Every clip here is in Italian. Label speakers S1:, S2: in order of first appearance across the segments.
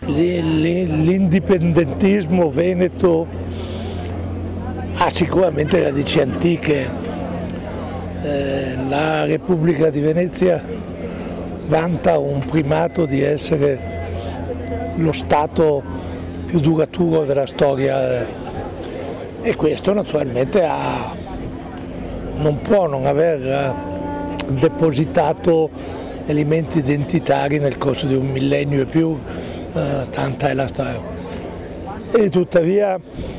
S1: L'indipendentismo veneto ha sicuramente radici antiche. La Repubblica di Venezia vanta un primato di essere lo Stato più duraturo della storia e questo naturalmente non può non aver depositato elementi identitari nel corso di un millennio e più, tanta è la storia. E tuttavia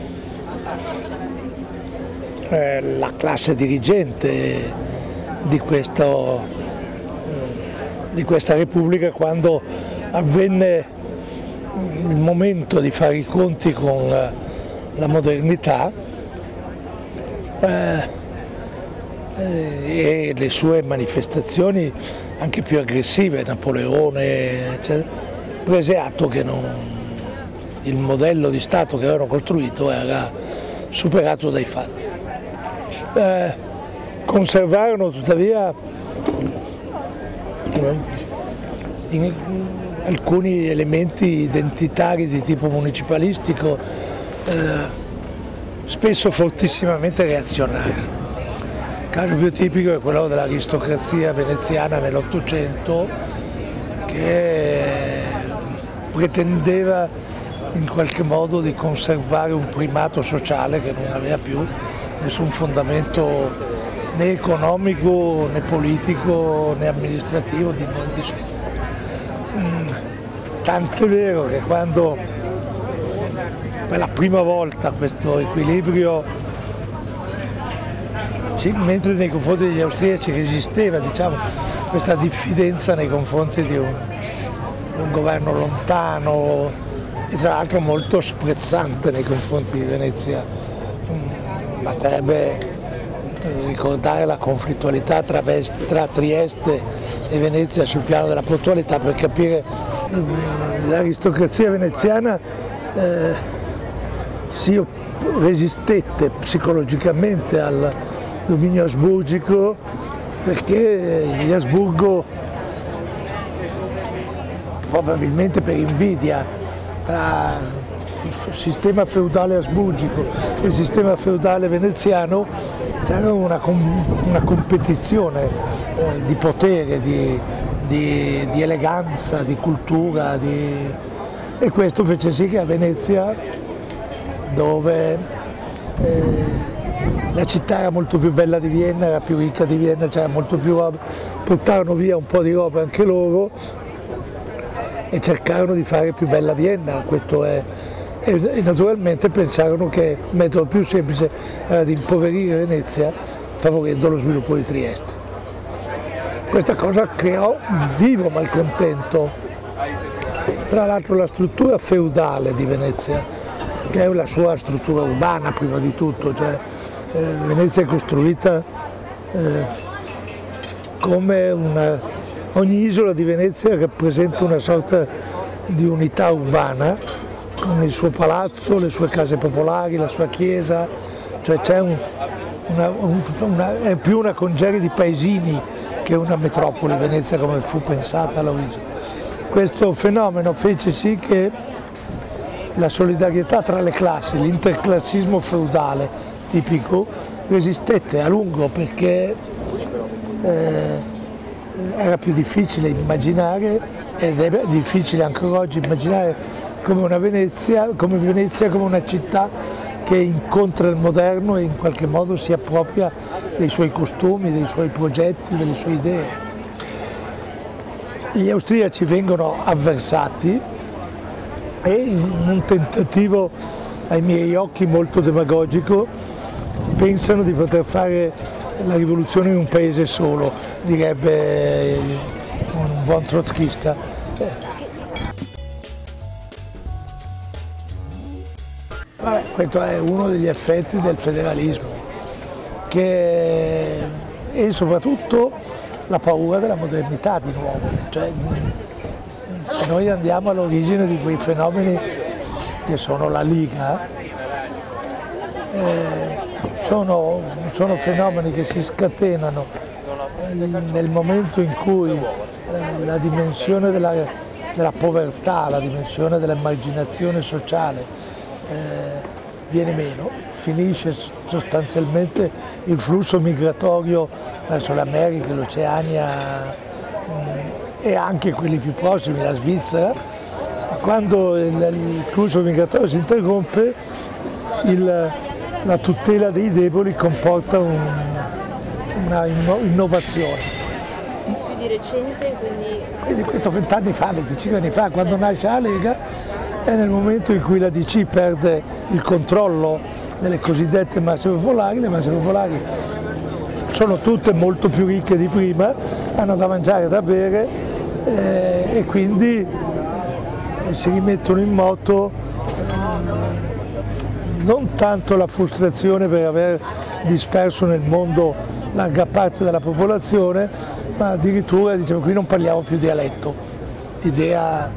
S1: la classe dirigente di questa Repubblica, quando avvenne il momento di fare i conti con la modernità e le sue manifestazioni anche più aggressive, Napoleone, eccetera, prese atto che il modello di Stato che avevano costruito era superato dai fatti. Conservarono tuttavia alcuni elementi identitari di tipo municipalistico, spesso fortissimamente reazionari. Il caso più tipico è quello dell'aristocrazia veneziana nell'Ottocento, che pretendeva in qualche modo di conservare un primato sociale che non aveva più nessun fondamento né economico, né politico, né amministrativo, di nessuno. Tant'è vero che quando per la prima volta questo equilibrio, mentre nei confronti degli austriaci resisteva, diciamo, questa diffidenza nei confronti di un governo lontano e tra l'altro molto sprezzante nei confronti di Venezia. Basterebbe ricordare la conflittualità tra Trieste e Venezia sul piano della portualità per capire l'aristocrazia veneziana si resistette psicologicamente al dominio asburgico, perché gli Asburgo, probabilmente per invidia tra il sistema feudale asburgico e il sistema feudale veneziano, c'era una competizione di potere, di eleganza, di cultura, e questo fece sì che a Venezia, dove la città era molto più bella di Vienna, era più ricca di Vienna, c'era molto più roba, portarono via un po' di roba anche loro e cercarono di fare più bella Vienna, e naturalmente pensarono che il metodo più semplice era di impoverire Venezia favorendo lo sviluppo di Trieste. Questa cosa creò un vivo malcontento. Tra l'altro la struttura feudale di Venezia, che è la sua struttura urbana prima di tutto, cioè Venezia è costruita come ogni isola di Venezia rappresenta una sorta di unità urbana, con il suo palazzo, le sue case popolari, la sua chiesa, cioè c'è è più una congerie di paesini che una metropoli, Venezia come fu pensata all'origine. Questo fenomeno fece sì che la solidarietà tra le classi, l'interclassismo feudale tipico, resistette a lungo perché era più difficile immaginare, ed è difficile ancora oggi immaginare come Venezia come una città che incontra il moderno e in qualche modo si appropria dei suoi costumi, dei suoi progetti, delle sue idee. Gli austriaci vengono avversati e in un tentativo ai miei occhi molto demagogico pensano di poter fare la rivoluzione in un paese solo, direbbe un buon trotskista. Questo è uno degli effetti del federalismo, e soprattutto la paura della modernità di nuovo. Cioè, se noi andiamo all'origine di quei fenomeni che sono la Liga, sono fenomeni che si scatenano nel momento in cui la dimensione della povertà, la dimensione dell'emarginazione sociale viene meno, finisce sostanzialmente il flusso migratorio verso l'America, l'Oceania e anche quelli più prossimi, la Svizzera. Quando il flusso migratorio si interrompe, la tutela dei deboli comporta una innovazione.
S2: Più di recente,
S1: quindi questo 20 anni fa, 25 anni fa, quando nasce la Lega, è nel momento in cui la DC perde il controllo delle cosiddette masse popolari. Le masse popolari sono tutte molto più ricche di prima, hanno da mangiare e da bere e quindi si rimettono in moto non tanto la frustrazione per aver disperso nel mondo larga parte della popolazione, ma addirittura diciamo qui non parliamo più dialetto. Il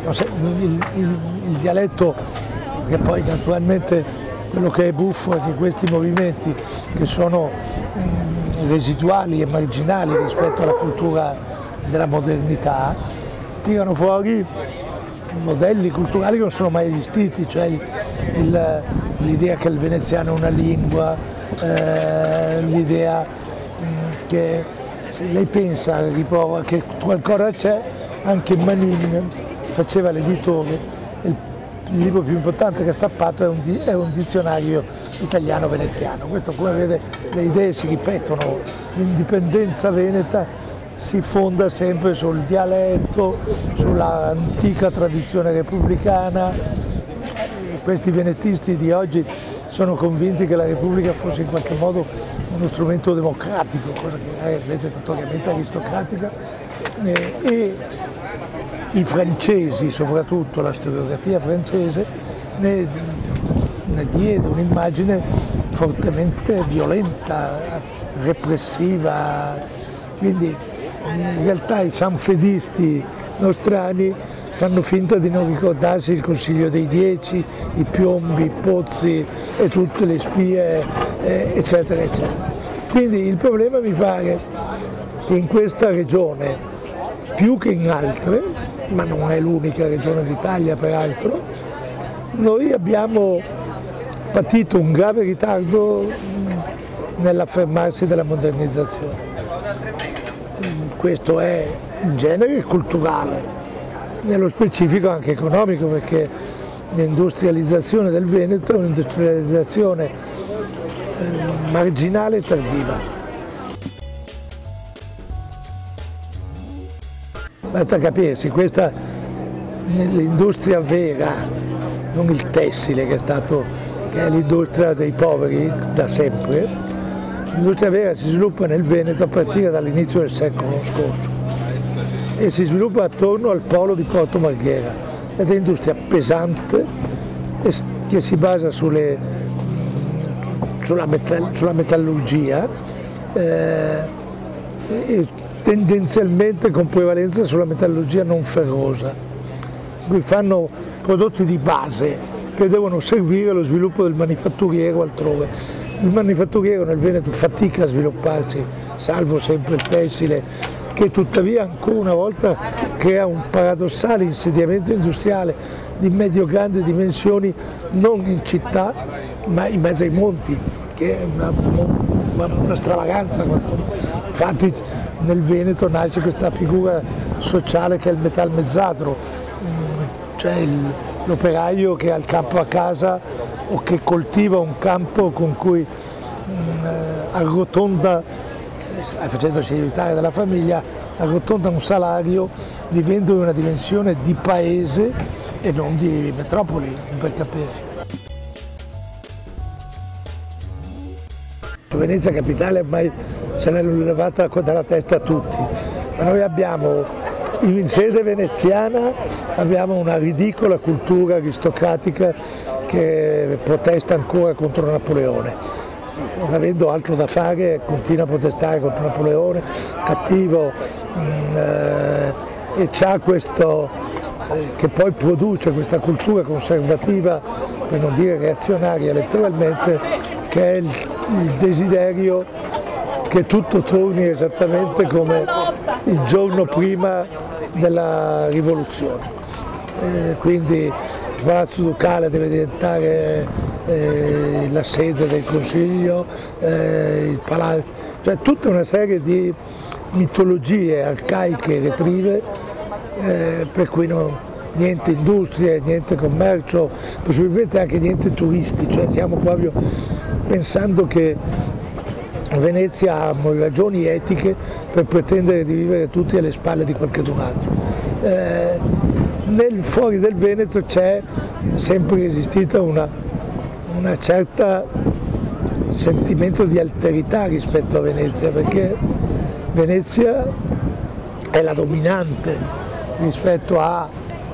S1: dialetto, che poi naturalmente quello che è buffo è che questi movimenti che sono residuali e marginali rispetto alla cultura della modernità tirano fuori modelli culturali che non sono mai esistiti, cioè l'idea che il veneziano è una lingua, l'idea che se lei pensa, riprova che qualcosa c'è, anche Manin faceva l'editore, il libro più importante che ha stampato è un dizionario italiano-veneziano. Questo, come vede, le idee si ripetono, l'indipendenza veneta si fonda sempre sul dialetto, sull'antica tradizione repubblicana. Questi venetisti di oggi sono convinti che la Repubblica fosse in qualche modo uno strumento democratico, cosa che è invece notoriamente aristocratica, e i francesi, soprattutto la storiografia francese, ne diede un'immagine fortemente violenta, repressiva, quindi in realtà i sanfedisti nostrani fanno finta di non ricordarsi il Consiglio dei Dieci, i piombi, i pozzi e tutte le spie, eccetera, eccetera. Quindi il problema mi pare che in questa regione, più che in altre, ma non è l'unica regione d'Italia peraltro, noi abbiamo patito un grave ritardo nell'affermarsi della modernizzazione. Questo è in genere culturale, nello specifico anche economico, perché l'industrializzazione del Veneto è un'industrializzazione marginale e tardiva. Basta capirsi, questa l'industria vera, non il tessile che è l'industria dei poveri da sempre, l'industria vera si sviluppa nel Veneto a partire dall'inizio del secolo scorso e si sviluppa attorno al polo di Porto Marghera, ed è industria pesante che si basa sulla metallurgia e tendenzialmente con prevalenza sulla metallurgia non ferrosa. Qui fanno prodotti di base che devono servire allo sviluppo del manifatturiero altrove. Il manifatturiero nel Veneto fatica a svilupparsi, salvo sempre il tessile, che tuttavia ancora una volta crea un paradossale insediamento industriale di medio-grandi dimensioni, non in città ma in mezzo ai monti, che è una stravaganza. Infatti nel Veneto nasce questa figura sociale che è il metalmezzadro, cioè l'operaio che ha il campo a casa o che coltiva un campo con cui arrotonda, facendosi aiutare dalla famiglia, arrotonda un salario vivendo in una dimensione di paese e non di metropoli, per capirsi. Venezia capitale ormai se l'è levata dalla testa a tutti, ma noi abbiamo in sede veneziana abbiamo una ridicola cultura aristocratica che protesta ancora contro Napoleone. Non avendo altro da fare continua a protestare contro Napoleone, cattivo, e c'ha questo che poi produce questa cultura conservativa, per non dire reazionaria letteralmente, che è il desiderio che tutto torni esattamente come il giorno prima della rivoluzione. Quindi il Palazzo Ducale deve diventare la sede del Consiglio, il palazzo, cioè tutta una serie di mitologie arcaiche e retrive, per cui niente industrie, niente commercio, possibilmente anche niente turisti, cioè stiamo proprio pensando che Venezia ha ragioni etiche per pretendere di vivere tutti alle spalle di qualcun altro. Fuori del Veneto c'è sempre esistita una certa sentimento di alterità rispetto a Venezia, perché Venezia è la dominante rispetto a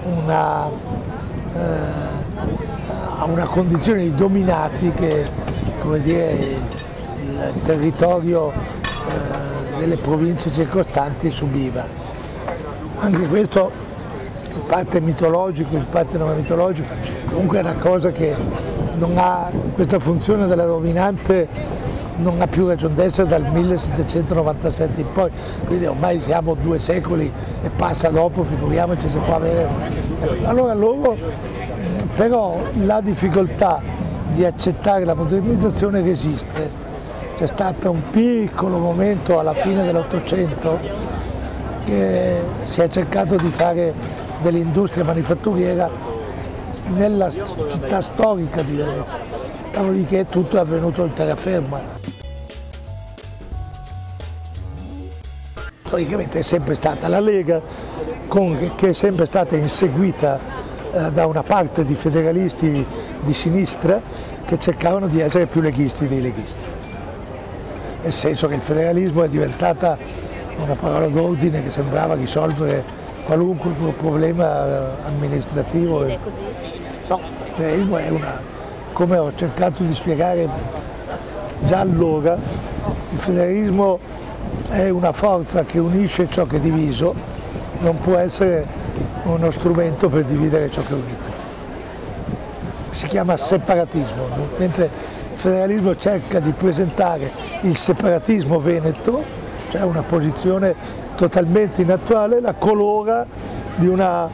S1: una condizione di dominati che, come dire, il territorio delle province circostanti subiva. Anche questo in parte mitologico, in parte non è mitologico, comunque è una cosa che non ha, questa funzione della dominante non ha più ragion d'essere dal 1797 in poi, quindi ormai siamo 2 secoli e passa dopo, figuriamoci se può avere. Allora loro, però la difficoltà di accettare la modernizzazione resiste. C'è stato un piccolo momento alla fine dell'Ottocento che si è cercato di fare dell'industria manifatturiera nella città storica di Venezia, dopodiché tutto è avvenuto in terraferma. Storicamente è sempre stata la Lega, che è sempre stata inseguita da una parte di federalisti di sinistra che cercavano di essere più leghisti dei leghisti, nel senso che il federalismo è diventata una parola d'ordine che sembrava risolvere qualunque problema amministrativo.
S2: Ed è così?
S1: No, il federalismo è come ho cercato di spiegare già allora, il federalismo è una forza che unisce ciò che è diviso, non può essere uno strumento per dividere ciò che è unito. Si chiama separatismo, mentre il federalismo cerca di presentare il separatismo veneto, cioè una posizione totalmente inattuale, la colora di un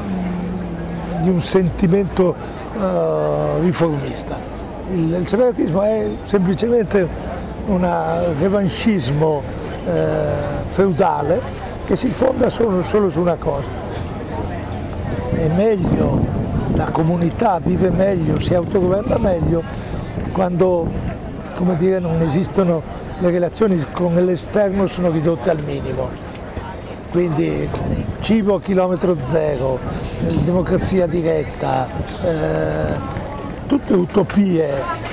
S1: sentimento riformista. Il separatismo è semplicemente un revanchismo feudale che si fonda solo su una cosa: è meglio, la comunità vive meglio, si autogoverna meglio quando, come dire, non esistono, le relazioni con l'esterno sono ridotte al minimo. Quindi cibo a chilometro zero, democrazia diretta, tutte utopie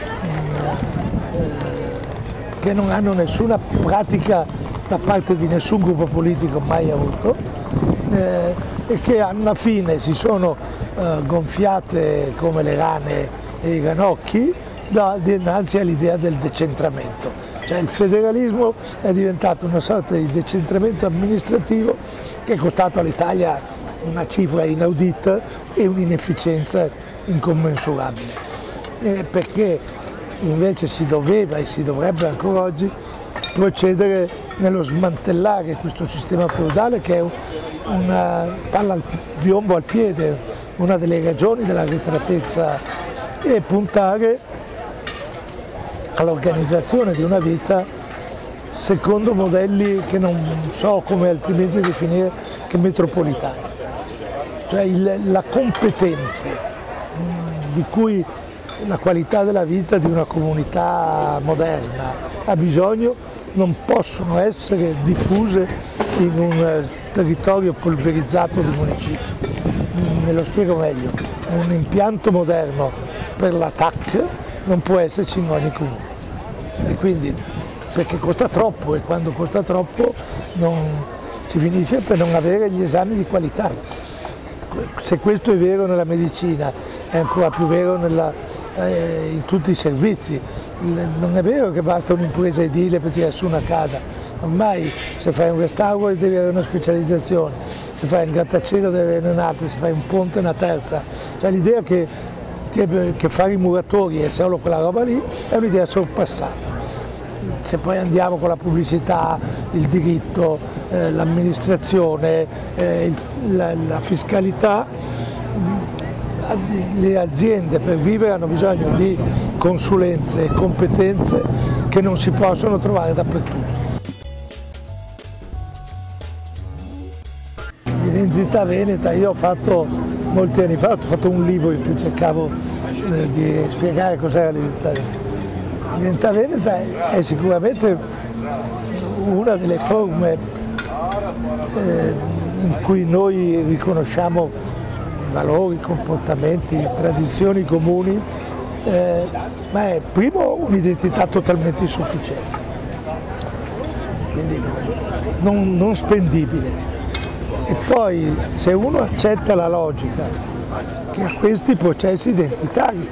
S1: che non hanno nessuna pratica da parte di nessun gruppo politico mai avuto, e che alla fine si sono gonfiate come le rane e i ranocchi dinanzi all'idea del decentramento. Cioè il federalismo è diventato una sorta di decentramento amministrativo che è costato all'Italia una cifra inaudita e un'inefficienza incommensurabile, perché invece si doveva e si dovrebbe ancora oggi procedere nello smantellare questo sistema feudale che è una palla di piombo al piede, una delle ragioni della arretratezza, e puntare all'organizzazione di una vita secondo modelli che non so come altrimenti definire che metropolitani. Cioè la competenza di cui la qualità della vita di una comunità moderna ha bisogno non possono essere diffuse in un territorio polverizzato di municipi. Me lo spiego meglio: un impianto moderno per la TAC non può esserci in ogni comune, e quindi perché costa troppo, e quando costa troppo si finisce per non avere gli esami di qualità. Se questo è vero nella medicina, è ancora più vero in tutti i servizi. Non è vero che basta un'impresa edile per tirare su una casa, ormai se fai un restauro devi avere una specializzazione, se fai un grattacielo devi avere un'altra, se fai un ponte una terza. Cioè l'idea che fare i muratori è solo quella roba lì è un'idea sorpassata. se poi andiamo con la pubblicità, il diritto, l'amministrazione, la fiscalità, le aziende per vivere hanno bisogno di consulenze e competenze che non si possono trovare dappertutto. L'identità veneta, io ho fatto molti anni fa, ho fatto un libro in cui cercavo di spiegare cos'era l'identità veneta. L'identità veneta è sicuramente una delle forme in cui noi riconosciamo valori, comportamenti, tradizioni comuni, ma è primo un'identità totalmente insufficiente, quindi non spendibile. E poi se uno accetta la logica che a questi processi identitari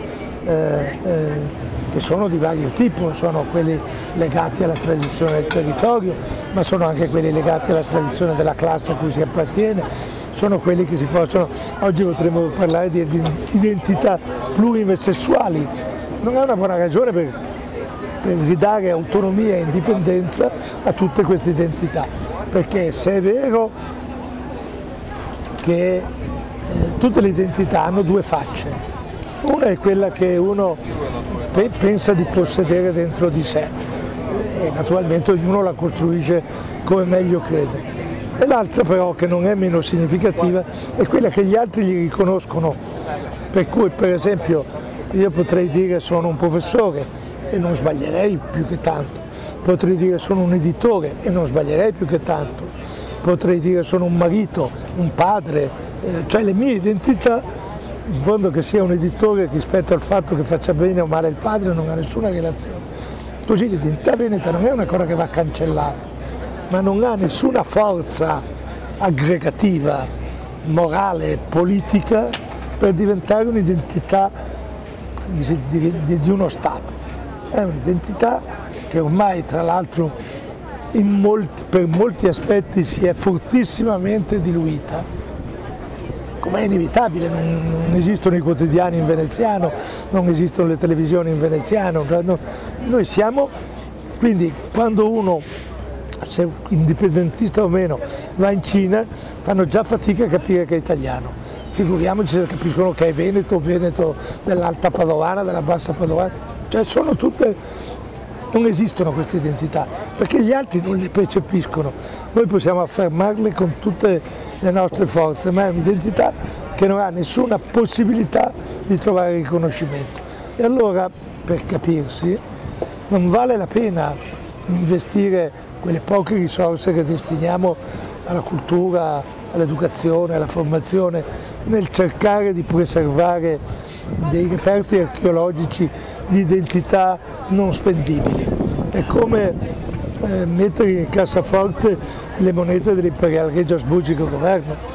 S1: che sono di vario tipo, sono quelli legati alla tradizione del territorio, ma sono anche quelli legati alla tradizione della classe a cui si appartiene, sono quelli che si possono, oggi potremmo parlare di identità plurisessuali, non è una buona ragione per ridare autonomia e indipendenza a tutte queste identità, perché se è vero che tutte le identità hanno due facce, una è quella che uno pensa di possedere dentro di sé e naturalmente ognuno la costruisce come meglio crede, e l'altra però, che non è meno significativa, è quella che gli altri gli riconoscono, per cui per esempio io potrei dire sono un professore e non sbaglierei più che tanto, potrei dire sono un editore e non sbaglierei più che tanto, potrei dire sono un marito, un padre, cioè le mie identità, in fondo che sia un editore rispetto al fatto che faccia bene o male il padre non ha nessuna relazione. Così l'identità veneta non è una cosa che va cancellata, ma non ha nessuna forza aggregativa, morale, politica per diventare un'identità di uno Stato. È un'identità che ormai tra l'altro per molti aspetti si è fortissimamente diluita, come è inevitabile, non esistono i quotidiani in veneziano, non esistono le televisioni in veneziano, noi siamo, quindi quando uno, se indipendentista o meno, va in Cina fanno già fatica a capire che è italiano, figuriamoci se capiscono che è veneto, veneto dell'Alta Padovana, della Bassa Padovana, cioè sono tutte... Non esistono queste identità, perché gli altri non le percepiscono. Noi possiamo affermarle con tutte le nostre forze, ma è un'identità che non ha nessuna possibilità di trovare riconoscimento. E allora, per capirsi, non vale la pena investire quelle poche risorse che destiniamo alla cultura, all'educazione, alla formazione, nel cercare di preservare dei reperti archeologici di identità non spendibili. È come mettere in cassaforte le monete dell'Imperial Regio Asburgico Governo.